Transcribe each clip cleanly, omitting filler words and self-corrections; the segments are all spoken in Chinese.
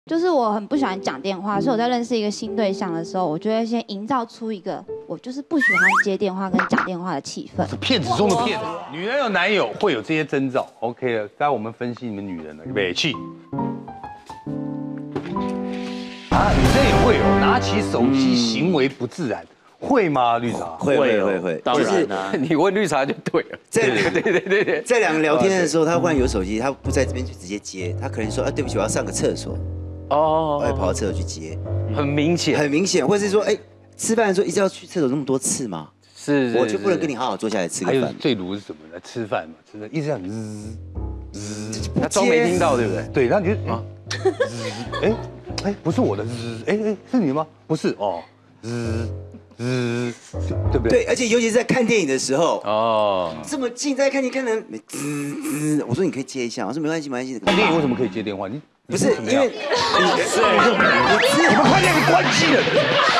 就是我很不喜欢讲电话，所以我在认识一个新对象的时候，我就会先营造出一个我就是不喜欢接电话跟讲电话的气氛。 是骗子中的骗子，女人有男友会有这些征兆。OK 了，该我们分析你们女人了，预备起。啊，女生也会有拿起手机行为不自然，会吗？绿茶会， 当然啦，你问绿茶就对了。 对，在两个聊天的时候，他忽然有手机，他不在这边就直接接，他可能说，对不起，我要上个厕所。哦，我会跑到厕所去接， 很明显， 或是说，吃饭的时候一直要去厕所那么多次吗？ 是， 我就不能跟你好好坐下来吃个饭。 还有最毒是什么呢？吃饭嘛，吃饭一直这样他装没听到，对不对？ 对，然后你就啊，不是我的是你的吗？不是哦，对不对？ 对，而且尤其是在看电影的时候，这么近在看电影，看人我说你可以接一下，我说没关系。 看电影为什么可以接电话？你不是因为你们快点关机了，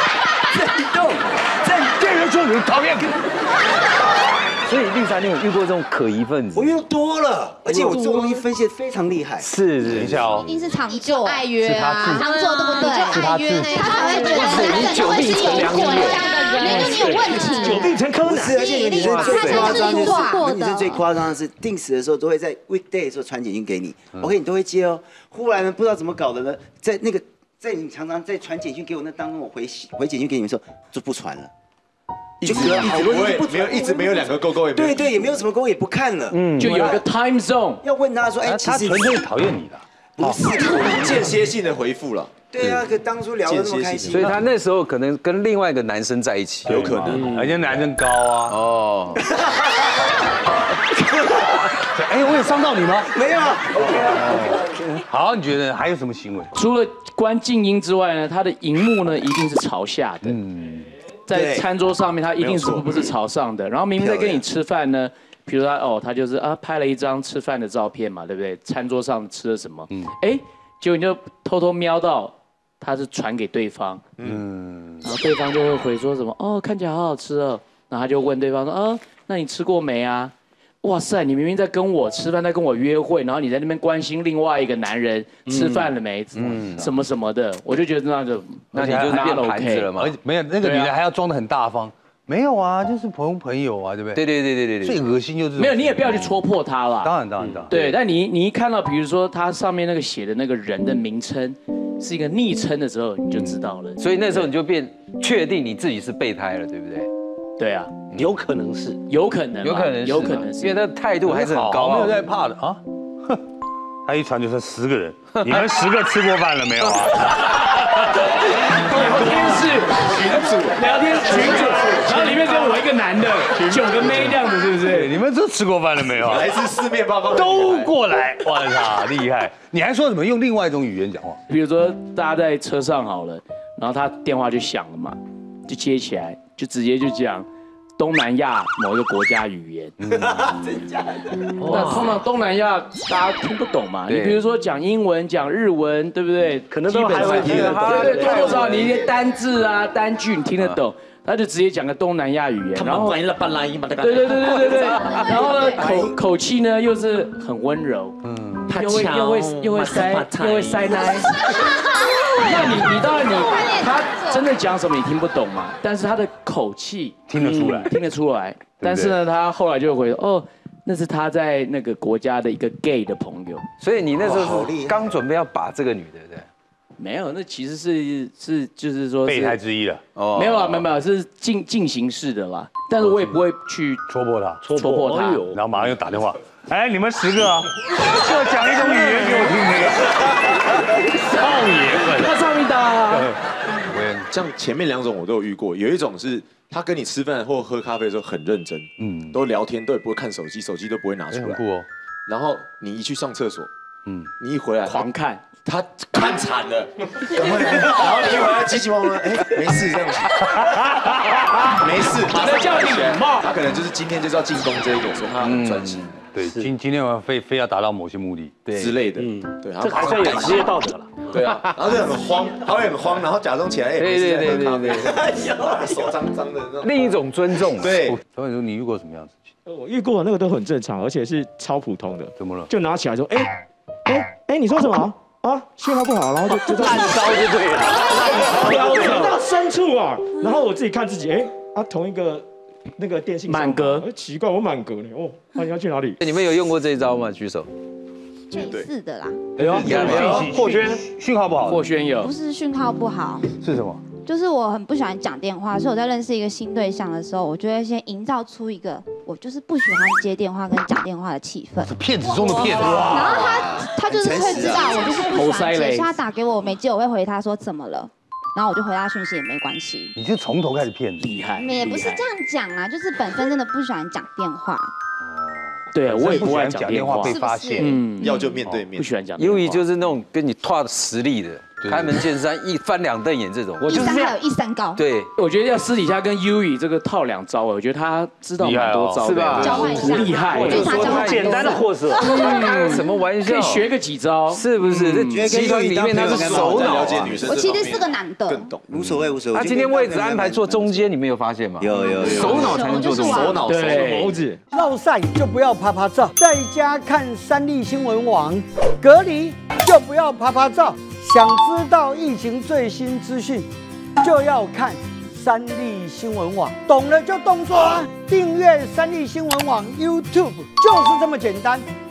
电源就很讨厌。 所以绿茶，你有遇过这种可疑分子？ 我遇多了，而且我做东西分析非常厉害。 是， 等一下哦， 一定是常做爱约啊， 常做对不对？ 是他自己， 他才会觉得你久病成良医， 你有问题， 久病成柯南。 不是，而且女生最夸张的是，女生最夸张的是，定时的时候都会在 weekday 的时候传简讯给你，OK， 你都会接哦。忽然呢，不知道怎么搞的呢，在你常常在传简讯给我那当中，我回简讯给你们的时候就不传了。 就没有一直没有两个勾勾也没有对，也没有什么勾也不看了， 就有一个 time zone。 要问他说， 他纯粹讨厌你的， 不是间歇性的回复了。 对啊，可当初聊得那么开心， 所以他那时候可能跟另外一个男生在一起， 有可能， 而且男生高啊。哦。我有伤到你吗？ 没有。 好，你觉得还有什么行为？ 除了关静音之外呢，他的荧幕呢一定是朝下的。在餐桌上面，他一定是不是朝上的。然后明明在跟你吃饭呢，比如他就是拍了一张吃饭的照片嘛，对不对？餐桌上吃了什么？结果你就偷偷瞄到他是传给对方，然后对方就会回说什么看起来好好吃哦，然后他就问对方说那你吃过没啊？哇塞，你明明在跟我吃饭，在跟我约会，然后你在那边关心另外一个男人吃饭了没，什么什么的，我就觉得那你就变盘子了嘛。 没有，那个女人还要装得很大方，没有啊，就是朋友啊，对不对？ 对。 最恶心就是没有，你也不要去戳破他啦。 当然。 对，但你一看到，比如说他上面那个写的那个人的名称是一个昵称的时候，你就知道了。 所以那时候你就确定你自己是备胎了，对不对？ 对啊。 有可能是， 有可能是， 因为他的态度还是很高， 没有在怕的啊。他一传就是10个人，你们10个吃过饭了没有啊？ 聊天群主，然后里面只有我一个男的，9个妹这样子，是不是？ 你们都吃过饭了没有啊？ 还是四面八方都过来，我操，厉害！你还说什么用另外一种语言讲话？ 比如说大家在车上好了，然后他电话就响了嘛，就接起来，就直接就讲东南亚某一个国家语言， 真假的？ 那通常东南亚大家听不懂嘛，你比如说讲英文、讲日文，对不对？可能都还会听得懂，对，多多少少你一些单字啊、单句你听得懂，他就直接讲个东南亚语言，然后对，然后呢口气呢又是很温柔，又会塞奶。那你当然他真的讲什么你听不懂嘛，但是他的口气听得出来。 但是呢，他后来就会那是他在那个国家的一个 gay 的朋友。 所以你那时候是刚准备要把这个女的，对？ 没有，那其实是就是说备胎之一了。 没有，是进行式的啦。但是我也不会去戳破他， 然后马上又打电话。你们10个啊，各讲一种语言给我听听。少爷们， 他上面打。 像前面2种我都有遇过，有一种是他跟你吃饭或喝咖啡的时候很认真，都聊天，都也不会看手机，手机都不会拿出来。 酷哦。 然后你一去上厕所，你一回来狂看， 他看惨了，然后你一回来急急忙忙，没事这样子，没事，马上叫礼貌。他可能就是今天就是要进攻这个，所以他很专心。 对，今天我非要达到某些目的之类的，对， 这还算有职业道德了。 对啊，然后就很慌，他会很慌，然后假装起来，对，手脏脏的。 另一种尊重。 对， 所以说你遇过什么样的事情？ 我遇过的那个都很正常，而且是超普通的。 怎么了？ 就拿起来说，你说什么？ 啊，信号不好，然后就烂招就对了， 聊到深处啊，然后我自己看自己，同一个那个电信满格， 奇怪，我满格呢，哦，你要去哪里？ 你们有用过这一招吗？举手。 类似的啦， 哎呦，霍轩讯号不好， 霍轩有不是讯号不好， 是什么？ 就是我很不喜欢讲电话，所以我在认识一个新对象的时候，我就会先营造出一个我就是不喜欢接电话跟讲电话的气氛。 是骗子中的骗子。 然后他就是会知道我就是不喜欢接，所以他打给我没接，我会回他说怎么了，然后我就回他讯息也没关系。 你就从头开始骗， 厉害。 也不是这样讲啦，就是本身真的不喜欢讲电话。 对，我也不爱讲电话被发现， 要就面对面， 不喜欢讲。 优怡就是那种跟你跨实力的。开门见山，一翻两瞪眼这种， 一山还有一山高。 对， 我觉得要私底下跟 Yui 这个套2招，我觉得他知道蛮多招， 是吧？ 交换一下， 厉害。 我觉得他交换简单的货色， 开什么玩笑？ 可以学个几招， 是不是？这集团里面他是首脑啊。 我其实是个男的， 更懂， 无所谓无所谓。 他今天位置安排坐中间，你们有发现吗？ 有， 首脑才能坐中间， 首脑对。 猴子落晒就不要啪啪照，在家看三立新闻网；隔离就不要啪啪照。想知道疫情最新资讯，就要看三立新闻网。懂了就动作啊！订阅三立新闻网 YouTube 就是这么简单。